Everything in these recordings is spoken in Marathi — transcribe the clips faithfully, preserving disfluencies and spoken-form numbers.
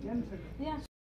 या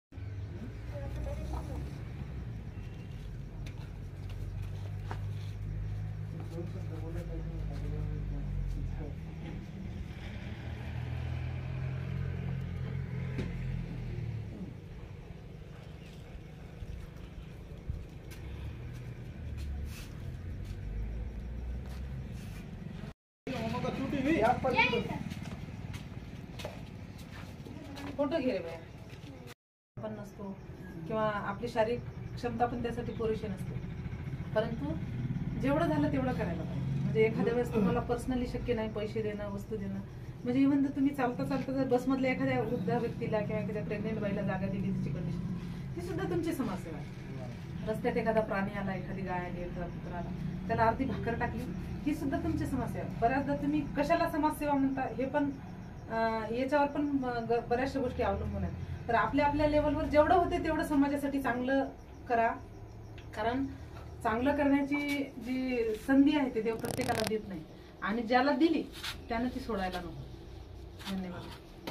फोटो घे रे बाया. पण नसतो किंवा आपली शारीरिक क्षमता पण त्यासाठी पुरेशी नसते, परंतु जेवढं झालं तेवढं करायला पाहिजे. म्हणजे एखाद्या वेळेस तुम्हाला पर्सनली शक्य नाही पैसे देणं, वस्तू देणं, म्हणजे इव्हन जर तुम्ही चालता चालता जर बसमधल्या एखाद्या वृद्ध व्यक्तीला किंवा एखाद्या प्रेग्नेंट बाईला जागा दिली, तिची कंडिशन, ती सुद्धा तुमची समाजसेवा आहे. रस्त्यात एखादा प्राणी आला, एखादी गाय आली, एखादा कुत्रा आला, त्याला अर्धी भाकर टाकली, ही सुद्धा तुमची समाजसेवा. बऱ्याचदा तुम्ही कशाला समाजसेवा म्हणता हे पण याच्यावर पण बऱ्याचशा गोष्टी अवलंबून आहेत. तर आपल्या आपल्या लेवलवर जेवढं होते तेवढं समाजासाठी चांगलं करा, कारण चांगलं करण्याची जी संधी आहे ते देव प्रत्येकाला देत नाही, आणि ज्याला दिली त्यानं ती सोडायला नको. धन्यवाद.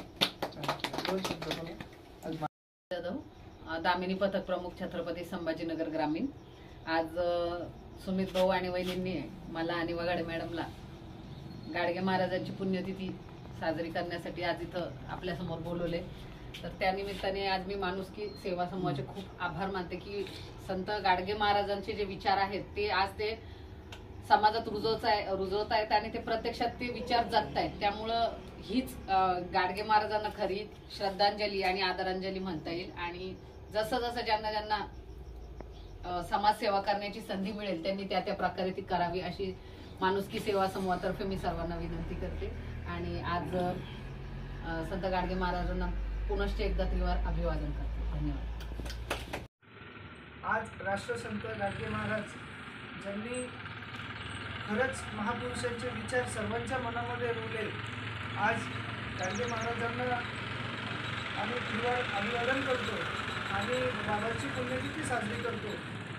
दामिनी पथक प्रमुख, छत्रपती संभाजीनगर ग्रामीण. आज सुमित भाऊ आणि वहिनींनी मला आणि वगाडे मॅडमला गाडगे महाराजांची पुण्यतिथी साजरी करण्यासाठी आज इथं आपल्या समोर बोलवले. तर त्या निमित्ताने आज मी माणुसकी सेवा समूहाचे खूप आभार मानते की संत गाडगे महाराजांचे जे विचार आहेत ते आज ते समाजात रुजवत आहे रुजवत आहेत आणि ते प्रत्यक्षात ते विचार जगत आहेत. त्यामुळं हीच गाडगे महाराजांना खरी श्रद्धांजली आणि आदरांजली म्हणता येईल. आणि जसं जसं ज्यांना ज्यांना समाजसेवा करण्याची संधी मिळेल त्यांनी त्या त्या प्रकारे ती करावी अशी माणुसकी सेवा समूहातर्फे मी सर्वांना विनंती करते. आणि आज संत गाडगे महाराजांना पुनश्च एकदा त्रिवार अभिवादन करते. धन्यवाद. आज राष्ट्रसंत गाडगे महाराज ज्यांनी खरंच महापुरुषांचे विचार सर्वांच्या मनामध्ये रुळले, आज गाडगे महाराजांना आम्ही त्रिवार अभिवादन करतो आणि बाबांची पुण्यतिथी साजरी करतो.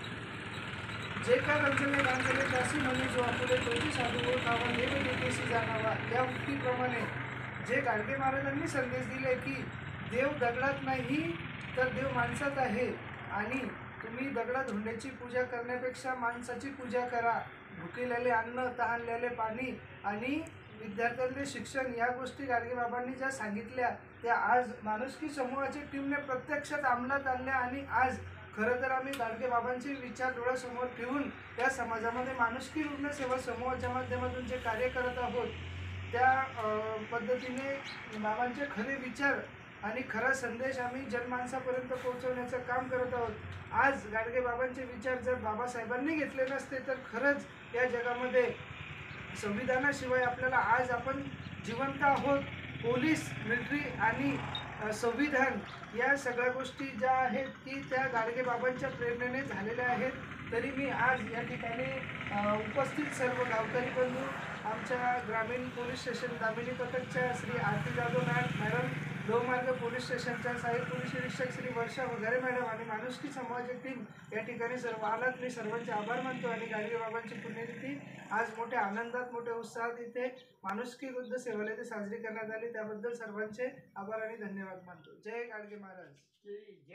जे का रंजले गांजले त्यासी म्हणे जो आपुले तोची साधू ओळखावा देव देतेशी जाणावा, या उक्तीप्रमाणे जे गाडगे महाराजांनी संदेश दिले की देव दगडात नाही तर देव माणसात आहे, आणि तुम्ही दगडात धोंड्याची पूजा करण्यापेक्षा माणसाची पूजा करा. भुकेलेले अन्न, तहानलेले पाणी आणि विद्यार्थ्यांचे शिक्षण, या गोष्टी गाडगे बाबांनी ज्या सांगितल्या त्या आज माणुसकी समूहाची टीमने प्रत्यक्षात अंमलात आणल्या. आणि आज खरं तर आम्ही गाडगे बाबांचे विचार डोळ्यासमोर ठेवून त्या समाजामध्ये माणुसकी रुग्ण सेवा समूहाच्या माध्यमातून जे कार्य करत आहोत त्या पद्धतीने बाबांचे खरे विचार आणि खरा संदेश आम्ही जनमानसापर्यंत पोहोचवण्याचं काम करत आहोत. आज गाडगे बाबांचे विचार जर बाबासाहेबांनी घेतले नसते तर खरंच या जगामध्ये संविधानाशिवाय आपल्याला आज आपण जिवंत आहोत. पोलीस, मिलिटरी आणि संविधान या सगळ्या गोष्टी ज्या आहेत की त्या गाडगे बाबांच्या प्रेरणेने झालेल्या आहेत. तरी मी आज या ठिकाणी उपस्थित सर्व गावकरी बंधू, आमच्या ग्रामीण पोलीस स्टेशन दामिनी पथकच्या श्री आरती जाधव नायक मॅडम, लोहमार्ग पोलीस स्टेशनच्या सहाय्यक पोलीस निरीक्षक श्री वर्षा वगैरे मॅडम आणि माणुसकी समाजाची टीम या ठिकाणी सर्व आलात. मी सर्वांचे आभार मानतो. आणि गाडगे बाबांची पुण्यतिथी आज मोठ्या आनंदात, मोठ्या उत्साहात इथे माणुसकी वृद्ध सेवालय साजरी करण्यात आली. त्याबद्दल सर्वांचे आभार आणि धन्यवाद मानतो. जय गाडगे महाराज.